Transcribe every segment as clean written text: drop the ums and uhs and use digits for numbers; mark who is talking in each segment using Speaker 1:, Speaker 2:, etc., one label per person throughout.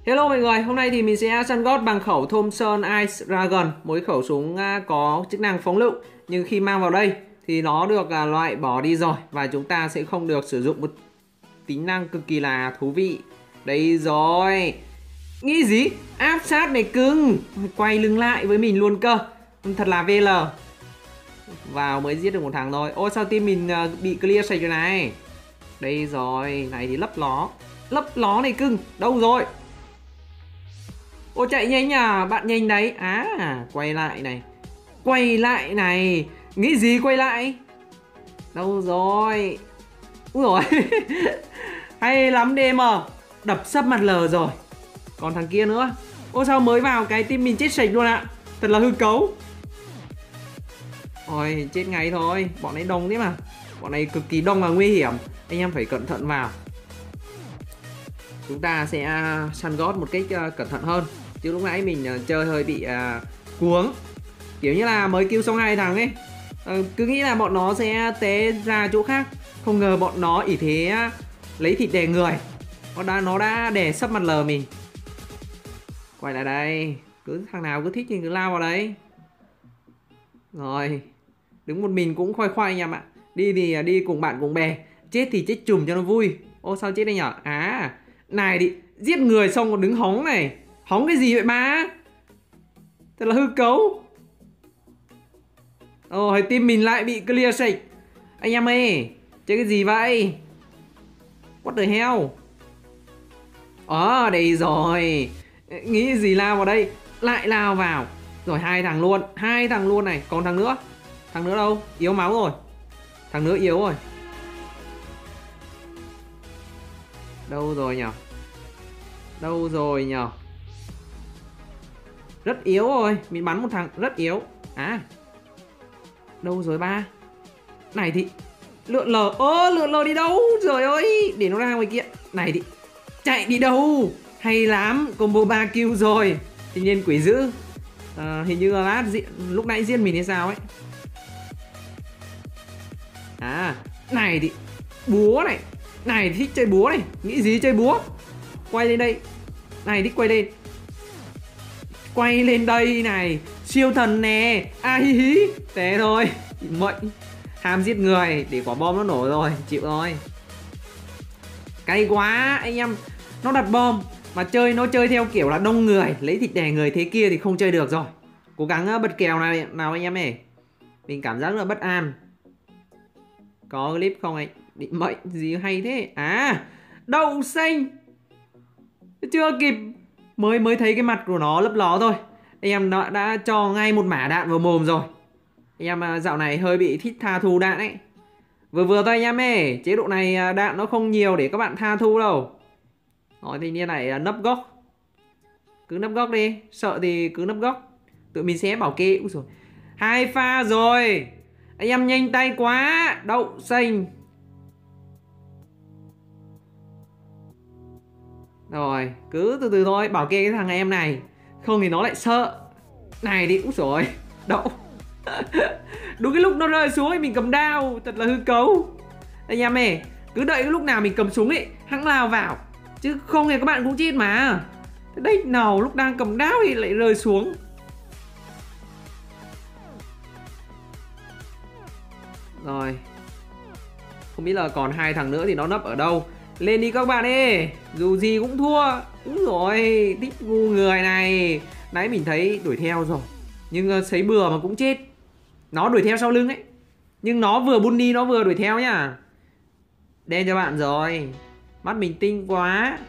Speaker 1: Hello mọi người, hôm nay thì mình sẽ săn gót bằng khẩu Thompson Ice Dragon, một khẩu súng có chức năng phóng lựu, nhưng khi mang vào đây thì nó được loại bỏ đi rồi và chúng ta sẽ không được sử dụng một tính năng cực kỳ là thú vị. Đây rồi. Nghĩ gì? Áp sát này cưng, quay lưng lại với mình luôn cơ. Thật là VL. Vào mới giết được một thằng thôi. Ôi sao team mình bị clear sạch rồi này. Đây rồi, này thì lấp ló. Lấp ló này cưng, đâu rồi? Ô chạy nhanh à, bạn nhanh đấy. Quay lại này. Quay lại này. Nghĩ gì quay lại? Đâu rồi? Úi rồi. Hay lắm DM. Đập sấp mặt lờ rồi. Còn thằng kia nữa. Ô sao mới vào cái team mình chết sạch luôn ạ. Thật là hư cấu. Ôi chết ngay thôi. Bọn ấy đông thế mà. Bọn này cực kỳ đông và nguy hiểm. Anh em phải cẩn thận vào. Chúng ta sẽ săn gót một cách cẩn thận hơn. Chứ lúc nãy mình chơi hơi bị cuống. Kiểu như là mới cứu xong 2 thằng ấy. Cứ nghĩ là bọn nó sẽ té ra chỗ khác. Không ngờ bọn nó ỷ thế lấy thịt đè người. Nó đã đè sấp mặt lờ mình. Quay lại đây. Cứ thằng nào cứ thích thì cứ lao vào đấy. Rồi. Đứng một mình cũng khoai khoai anh em ạ. Đi thì đi cùng bạn cùng bè. Chết thì chết chùm cho nó vui. Ô sao chết đây nhở? Này đi. Giết người xong còn đứng hóng này. Hóng cái gì vậy ba? Thật là hư cấu. Ôi team mình lại bị clear sạch. Anh em ơi, chơi cái gì vậy? What the hell? Đây rồi. Nghĩ gì lao vào đây? Lại lao vào. Rồi 2 thằng luôn. 2 thằng luôn này. Còn thằng nữa. Thằng nữa đâu? Yếu máu rồi. Thằng nữa yếu rồi. Đâu rồi nhỉ? Đâu rồi nhỉ? Rất yếu rồi. Mình bắn một thằng rất yếu. Đâu rồi ba? Này thì lượn lờ. Lượn lờ đi đâu? Trời ơi. Để nó ra ngoài kia. Này thì chạy đi đâu? Hay lắm. Combo 3 kill rồi. Tuy nhiên quỷ dữ. Hình như là lúc nãy giết mình hay sao ấy. Này thì búa này. Này thì thích chơi búa này. Nghĩ gì chơi búa? Quay lên đây. Này thích quay lên. Quay lên đây này. Siêu thần nè. Hi hi. Thế thôi. Mệnh. Ham giết người. Để quả bom nó nổ rồi. Chịu rồi. Cay quá anh em. Nó đặt bom. Mà nó chơi theo kiểu là đông người. Lấy thịt đè người thế kia thì không chơi được rồi. Cố gắng bật kèo nào anh em ơi. Mình cảm giác là bất an. Có clip không anh? Định mệnh gì hay thế? Đậu xanh. Chưa kịp. Mới thấy cái mặt của nó lấp ló thôi. Anh em đã cho ngay một mả đạn vào mồm rồi. Anh em dạo này hơi bị thích tha thu đạn ấy. Vừa thôi anh em ơi. Chế độ này đạn nó không nhiều để các bạn tha thu đâu. Nói thanh niên này nấp góc. Cứ nấp góc đi. Sợ thì cứ nấp góc. Tụi mình sẽ bảo kê. Úi dồi. 2 pha rồi. Anh em nhanh tay quá. Đậu xanh. Rồi cứ từ từ thôi. Bảo kê cái thằng em này. Không thì nó lại sợ. Này đi. Úi dồi. Đậu. Đúng cái lúc nó rơi xuống thì mình cầm đao. Thật là hư cấu. Anh em ơi. Cứ đợi cái lúc nào mình cầm súng ấy hẵng lao vào. Chứ không thì các bạn cũng chết mà. Thế đấy nào lúc đang cầm đao thì lại rơi xuống. Rồi. Không biết là còn 2 thằng nữa thì nó nấp ở đâu. Lên đi các bạn ơi. Dù gì cũng thua. Đúng rồi. Thích ngu người này. Nãy mình thấy đuổi theo rồi. Nhưng sấy bừa mà cũng chết. Nó đuổi theo sau lưng ấy. Nhưng nó vừa bunny nó vừa đuổi theo nhá. Đen cho bạn rồi. Mắt mình tinh quá.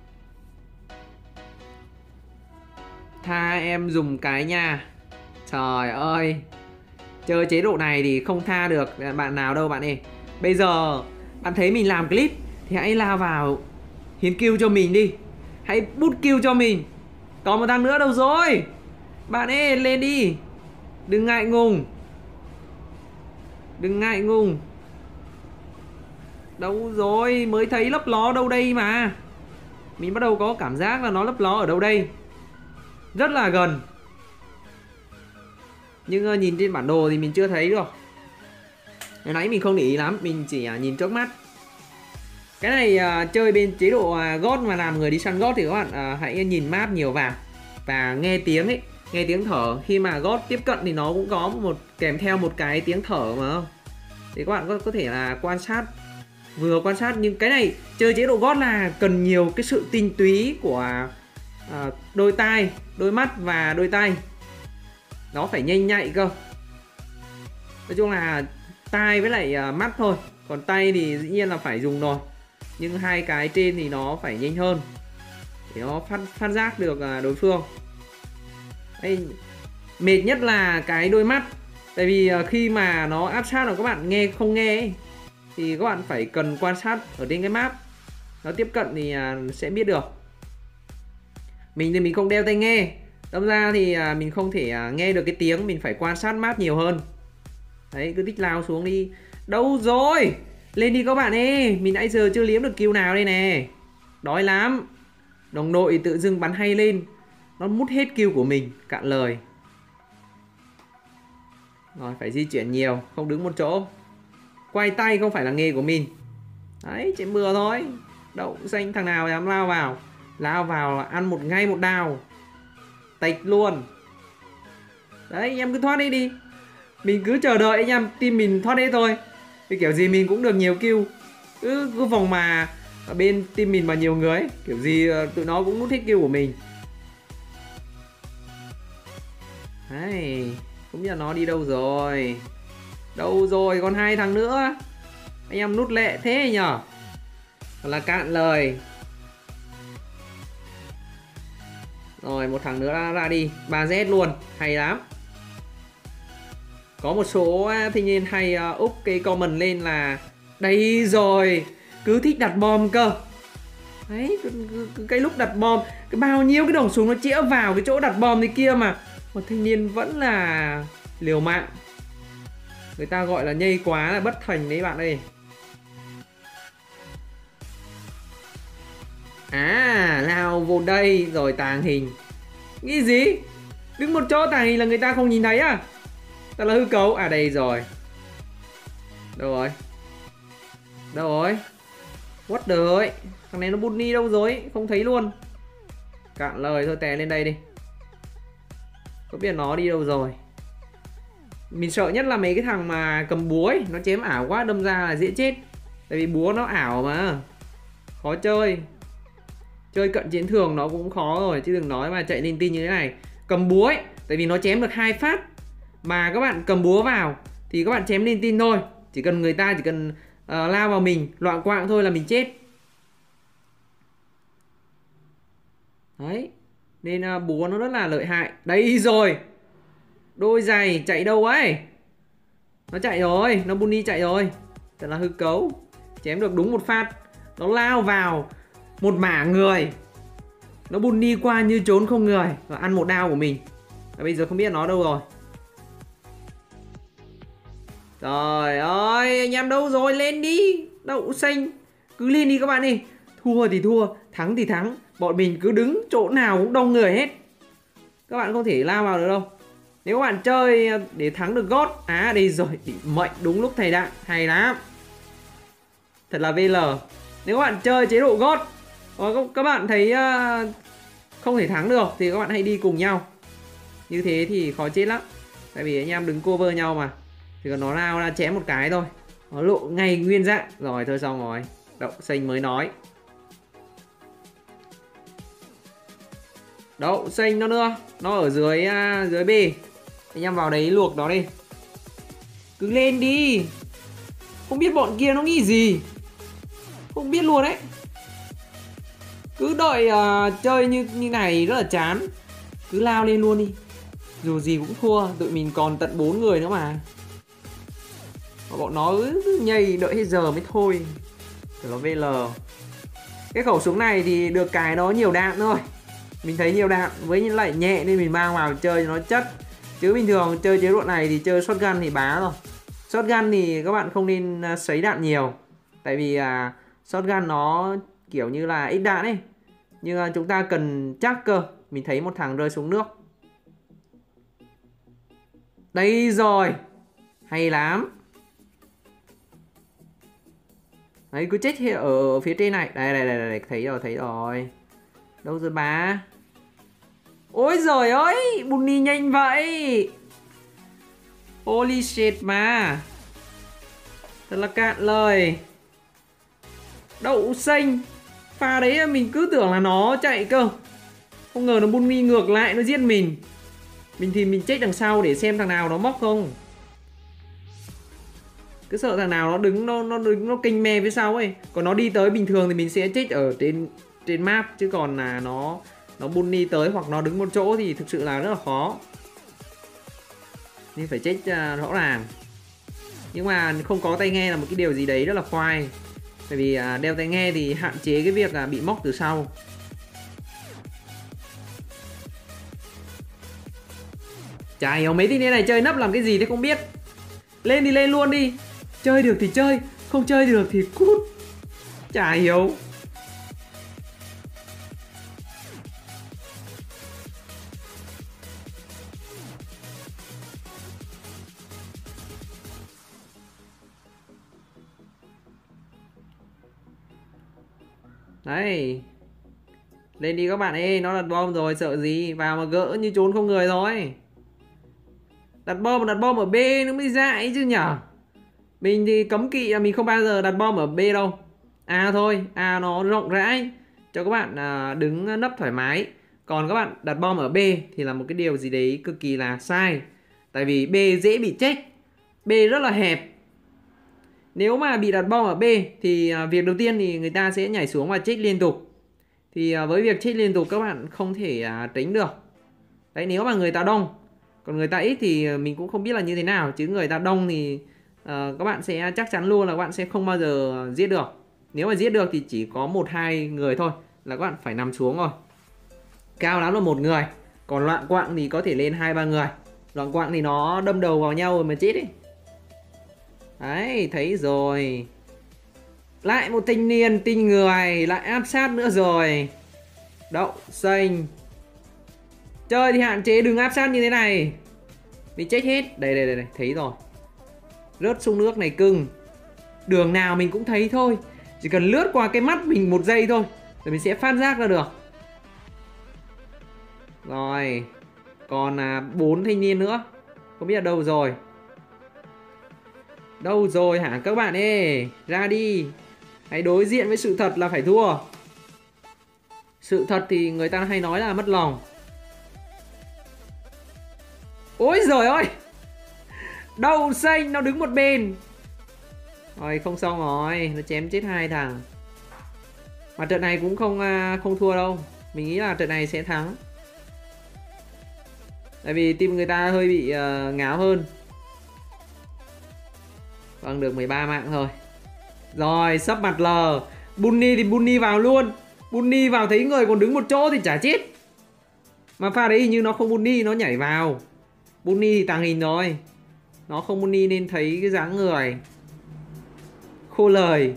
Speaker 1: Tha em dùng cái nha. Trời ơi. Chơi chế độ này thì không tha được bạn nào đâu bạn ơi. Bây giờ bạn thấy mình làm clip thì hãy lao vào hiến kill cho mình đi. Hãy bút kill cho mình. Còn một thằng nữa đâu rồi? Bạn ơi lên đi. Đừng ngại ngùng. Đừng ngại ngùng. Đâu rồi? Mới thấy lấp ló đâu đây mà. Mình bắt đầu có cảm giác là nó lấp ló ở đâu đây. Rất là gần. Nhưng nhìn trên bản đồ thì mình chưa thấy được. Hồi nãy mình không để ý lắm. Mình chỉ nhìn trước mắt. Cái này chơi bên chế độ gót mà làm người đi săn gót thì các bạn hãy nhìn map nhiều vào và nghe tiếng ấy, nghe tiếng thở. Khi mà gót tiếp cận thì nó cũng có một kèm theo một cái tiếng thở mà, thì các bạn có thể là quan sát, vừa quan sát. Nhưng cái này chơi chế độ gót là cần nhiều cái sự tinh túy của đôi tai, đôi mắt và đôi tay, nó phải nhanh nhạy cơ. Nói chung là tai với lại mắt thôi, còn tay thì dĩ nhiên là phải dùng rồi, nhưng hai cái trên thì nó phải nhanh hơn để nó phát giác được đối phương. Đây, mệt nhất là cái đôi mắt, tại vì khi mà nó áp sát là các bạn nghe không nghe ấy, thì các bạn phải cần quan sát ở trên cái map, nó tiếp cận thì sẽ biết được. Mình thì mình không đeo tai nghe, đâm ra thì mình không thể nghe được cái tiếng, mình phải quan sát map nhiều hơn. Đấy, cứ thích lao xuống đi. Đâu rồi? Lên đi các bạn ơi, mình nãy giờ chưa liếm được kill nào đây nè. Đói lắm. Đồng đội tự dưng bắn hay lên, nó mút hết kill của mình, cạn lời. Rồi, phải di chuyển nhiều, không đứng một chỗ. Quay tay không phải là nghề của mình. Đấy, chạy bừa thôi. Đậu xanh, thằng nào dám lao vào. Lao vào là ăn ngay một đào, tạch luôn. Đấy, anh em cứ thoát đi đi. Mình cứ chờ đợi anh em team mình thoát đi thôi, thì kiểu gì mình cũng được nhiều kill. Cứ vòng mà ở bên team mình mà nhiều người ấy, kiểu gì tụi nó cũng nút hết kill của mình. Đấy, không biết là nó đi đâu rồi. Đâu rồi, còn hai thằng nữa. Anh em nút lẹ thế nhở. Là cạn lời. Rồi, một thằng nữa ra đi, 3Z luôn, hay lắm. Có một số thanh niên hay úp cái comment lên là đây rồi, cứ thích đặt bom cơ. Đấy, cái lúc đặt bom, cái bao nhiêu cái nòng súng nó chĩa vào cái chỗ đặt bom thế kia mà một thanh niên vẫn là liều mạng. Người ta gọi là nhây quá là bất thành đấy bạn ơi. À, lao vô đây rồi tàng hình. Nghĩ gì? Đứng một chỗ tàng hình là người ta không nhìn thấy à? Thật là hư cấu. À đây rồi. Đâu rồi? Đâu rồi? What the ơi? Thằng này nó bunny đâu rồi? Không thấy luôn. Cạn lời thôi, tè lên đây đi. Có biết nó đi đâu rồi. Mình sợ nhất là mấy cái thằng mà cầm búa ấy, nó chém ảo quá đâm ra là dễ chết. Tại vì búa nó ảo mà, khó chơi. Chơi cận chiến thường nó cũng khó rồi, chứ đừng nói mà chạy linh tinh như thế này. Cầm búa ấy, tại vì nó chém được 2 phát. Mà các bạn cầm búa vào thì các bạn chém linh tinh thôi. Chỉ cần người ta chỉ cần lao vào mình, loạn quạng thôi là mình chết. Đấy, nên búa nó rất là lợi hại. Đây rồi, đôi giày chạy đâu ấy. Nó chạy rồi, nó bunny chạy rồi. Thật là hư cấu. Chém được đúng một phát. Nó lao vào một mả người, nó bunny qua như trốn không người và ăn một đao của mình. Và bây giờ không biết nó đâu rồi. Trời ơi, anh em đâu rồi, lên đi. Đậu xanh, cứ lên đi các bạn đi. Thua thì thua, thắng thì thắng. Bọn mình cứ đứng chỗ nào cũng đông người hết. Các bạn không thể lao vào được đâu. Nếu các bạn chơi để thắng được gót. À đây rồi, bị mệnh đúng lúc thầy đạn, hay lắm. Thật là VL. Nếu các bạn chơi chế độ gót, các bạn thấy không thể thắng được thì các bạn hãy đi cùng nhau. Như thế thì khó chết lắm. Tại vì anh em đứng cover nhau mà. Thì còn nó lao ra chém một cái thôi, nó lộ ngay nguyên dạng. Rồi thôi xong rồi. Đậu xanh mới nói. Đậu xanh nó nữa. Nó ở dưới B. Anh em vào đấy luộc nó đi. Cứ lên đi. Không biết bọn kia nó nghĩ gì, không biết luôn đấy. Cứ đợi chơi như này rất là chán. Cứ lao lên luôn đi. Dù gì cũng thua, tụi mình còn tận 4 người nữa mà. Bọn nó cứ nhây đợi hết giờ mới thôi. Nó VL. Cái khẩu súng này thì được cái nó nhiều đạn thôi. Mình thấy nhiều đạn với lại nhẹ nên mình mang vào chơi cho nó chất. Chứ bình thường chơi chế độ này thì chơi shotgun thì bá rồi. Shotgun thì các bạn không nên sấy đạn nhiều. Tại vì shotgun nó kiểu như là ít đạn ấy. Nhưng chúng ta cần chắc cơ. Mình thấy một thằng rơi xuống nước. Đây rồi, hay lắm. Đấy, cứ chết ở phía trên này. Đây, thấy rồi. Đâu rồi bà? Ôi giời ơi, Bunny nhanh vậy. Holy shit mà. Thật là cạn lời. Đậu xanh. Pha đấy mình cứ tưởng là nó chạy cơ. Không ngờ nó Bunny ngược lại, nó giết mình. Mình thì mình chết đằng sau để xem thằng nào nó móc không. Cứ sợ thằng nào nó đứng nó kinh me phía sau ấy. Còn nó đi tới bình thường thì mình sẽ chết ở trên map, chứ còn là nó Bunny tới hoặc nó đứng một chỗ thì thực sự là rất là khó. Nên phải chết rõ ràng. Nhưng mà không có tai nghe là một cái điều gì đấy rất là khoai. Tại vì đeo tai nghe thì hạn chế cái việc bị móc từ sau. Chả hiểu mấy tên này chơi nấp làm cái gì thế không biết. Lên thì lên luôn đi. Chơi được thì chơi, không chơi được thì cút. Chả hiểu. Đấy. Lên đi các bạn ơi, nó đặt bom rồi, sợ gì. Vào mà gỡ như trốn không người thôi. Đặt bom ở B nó mới dại chứ nhở. Mình thì cấm kỵ là mình không bao giờ đặt bom ở B đâu. A thôi, A nó rộng rãi cho các bạn đứng nấp thoải mái. Còn các bạn đặt bom ở B thì là một cái điều gì đấy cực kỳ là sai. Tại vì B dễ bị chết. B rất là hẹp. Nếu mà bị đặt bom ở B thì việc đầu tiên thì người ta sẽ nhảy xuống và chết liên tục. Thì với việc chết liên tục các bạn không thể tránh được. Đấy, nếu mà người ta đông. Còn người ta ít thì mình cũng không biết là như thế nào. Chứ người ta đông thì các bạn sẽ chắc chắn luôn là các bạn sẽ không bao giờ giết được. Nếu mà giết được thì chỉ có 1-2 người thôi là các bạn phải nằm xuống rồi. Cao lắm là 1 người. Còn loạn quạng thì có thể lên 2-3 người. Loạn quạng thì nó đâm đầu vào nhau rồi mà chết ấy. Đấy, thấy rồi. Lại một thanh niên tinh người, lại áp sát nữa rồi. Đậu xanh. Chơi thì hạn chế đừng áp sát như thế này. Mình chết hết. Đây, thấy rồi. Rớt xuống nước này cưng. Đường nào mình cũng thấy thôi. Chỉ cần lướt qua cái mắt mình 1 giây thôi rồi mình sẽ phát giác ra được. Rồi. Còn 4 thanh niên nữa. Không biết là đâu rồi. Đâu rồi hả các bạn ơi. Ra đi. Hãy đối diện với sự thật là phải thua. Sự thật thì người ta hay nói là mất lòng. Ôi giời ơi. Đậu xanh nó đứng một bên. Rồi không xong rồi. Nó chém chết 2 thằng. Mà trận này cũng không thua đâu. Mình nghĩ là trận này sẽ thắng. Tại vì team người ta hơi bị ngáo hơn. Vâng, được 13 mạng thôi. Rồi, sắp mặt L. Bunny thì Bunny vào luôn. Bunny vào thấy người còn đứng một chỗ thì chả chết. Mà pha đấy hình như nó không Bunny, nó nhảy vào. Bunny thì tàng hình rồi. Nó không Bunny nên thấy cái dáng người. Khô lời.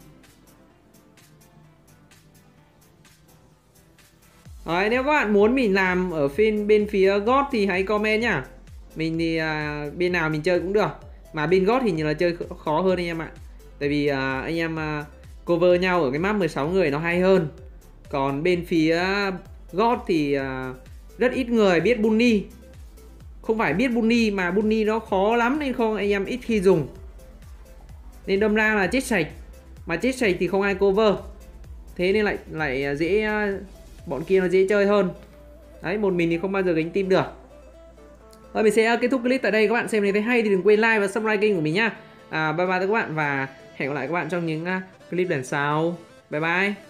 Speaker 1: Đấy, nếu các bạn muốn mình làm ở bên phía God thì hãy comment nhá. Mình thì bên nào mình chơi cũng được. Mà bên God thì như là chơi khó hơn anh em ạ. Tại vì anh em cover nhau ở cái map 16 người nó hay hơn. Còn bên phía God thì rất ít người biết Bunny. Không phải biết Bunny mà Bunny nó khó lắm nên không anh em ít khi dùng. Nên đâm ra là chết sạch. Mà chết sạch thì không ai cover. Thế nên lại dễ, bọn kia nó dễ chơi hơn. Đấy, một mình thì không bao giờ gánh team được. Thôi mình sẽ kết thúc clip tại đây. Các bạn xem nếu thấy hay thì đừng quên like và subscribe kênh của mình nhá. Bye bye các bạn và hẹn gặp lại các bạn trong những clip lần sau. Bye bye.